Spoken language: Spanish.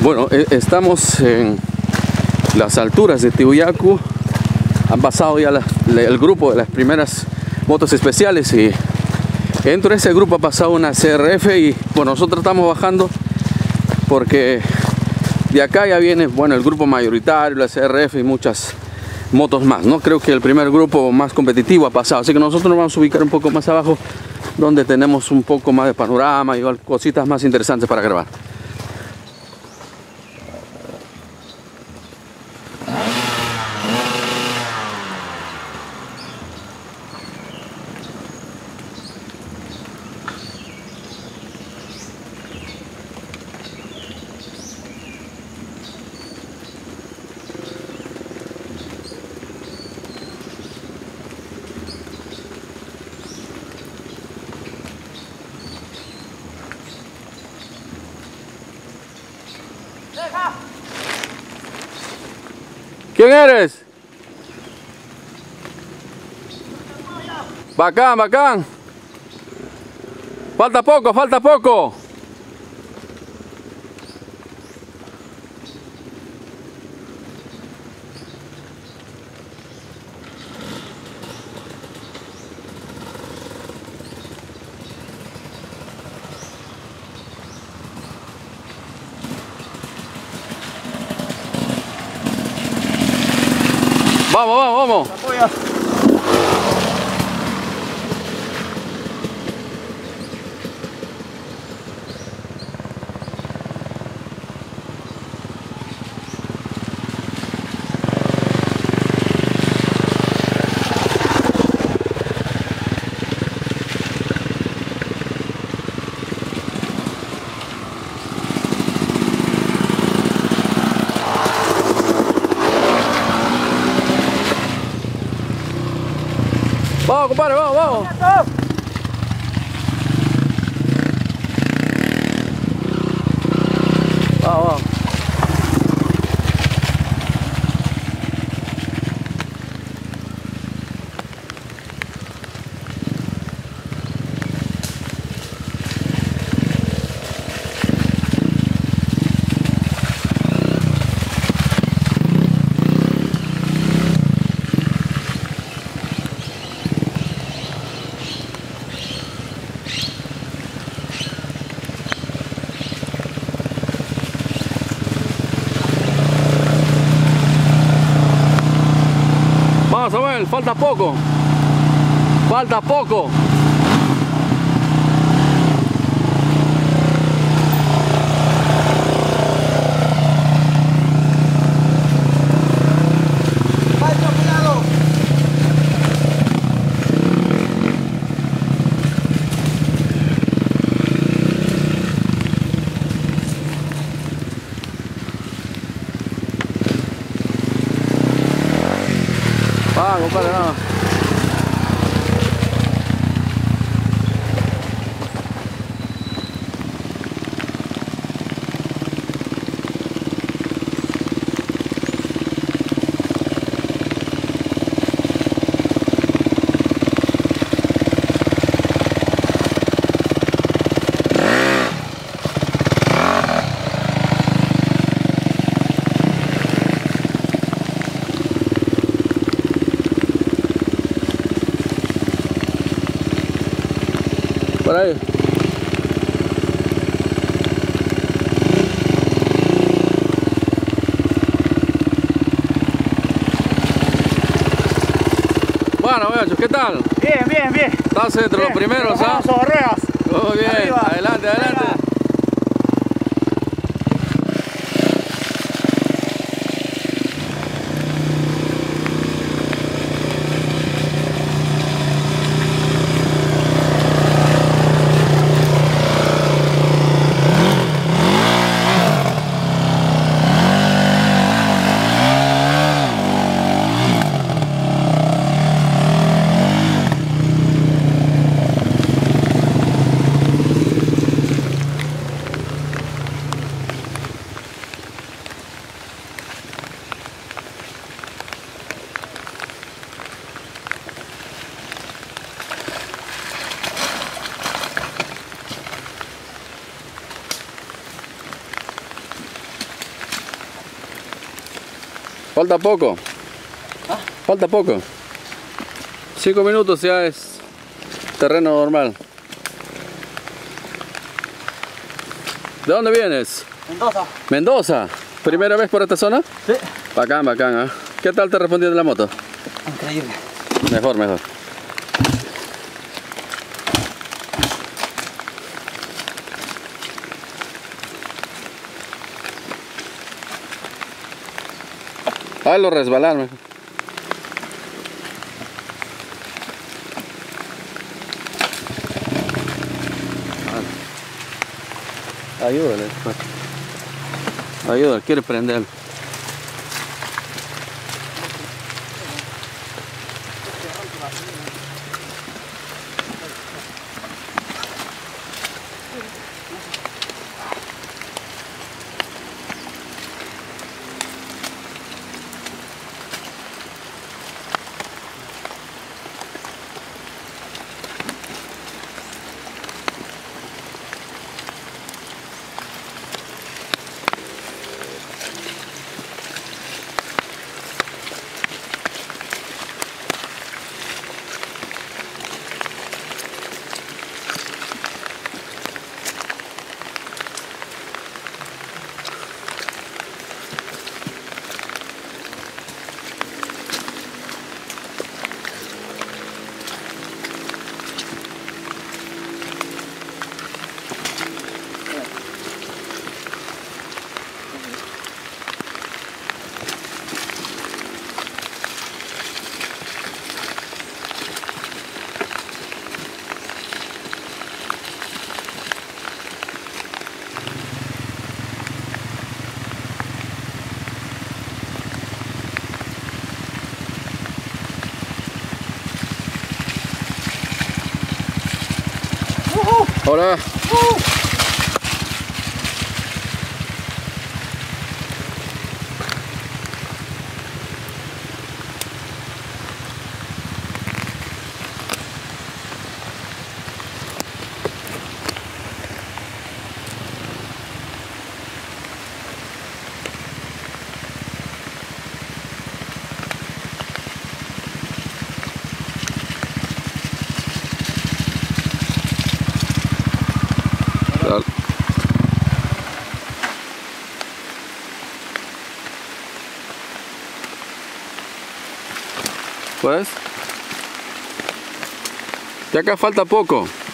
Bueno, estamos en las alturas de Tihuyacu. Han pasado ya el grupo de las primeras motos especiales y dentro de ese grupo ha pasado una CRF y bueno, nosotros estamos bajando porque de acá ya viene, bueno, el grupo mayoritario, la CRF y muchas motos más, ¿no? Creo que el primer grupo más competitivo ha pasado, así que nosotros nos vamos a ubicar un poco más abajo donde tenemos un poco más de panorama y cositas más interesantes para grabar. ¿Quién eres? Bacán, bacán. Falta poco, falta poco. Vamos, vamos, vamos. Apoya. Vamos, compadre, vamos, vamos. Vamos, vamos. Vamos, Samuel, falta poco. Falta poco. Vamos, compadre, nada. Por ahí. Bueno, muchachos, ¿qué tal? Bien, bien, bien. Estás entre los primeros, ¿ah? Sobre ruedas. Muy bien, Arriba. adelante, adelante. Venga. Falta poco. ¿Ah? Falta poco. 5 minutos ya es terreno normal. ¿De dónde vienes? Mendoza. Mendoza. ¿Primera vez por esta zona? Sí. Bacán, bacán, ¿eh? ¿Qué tal te respondió de la moto? Increíble. Mejor, mejor. Lo resbalar mejor. Ayúdale. Ayúdale, quiere prender. Hola. Dale. Pues, ya acá falta poco.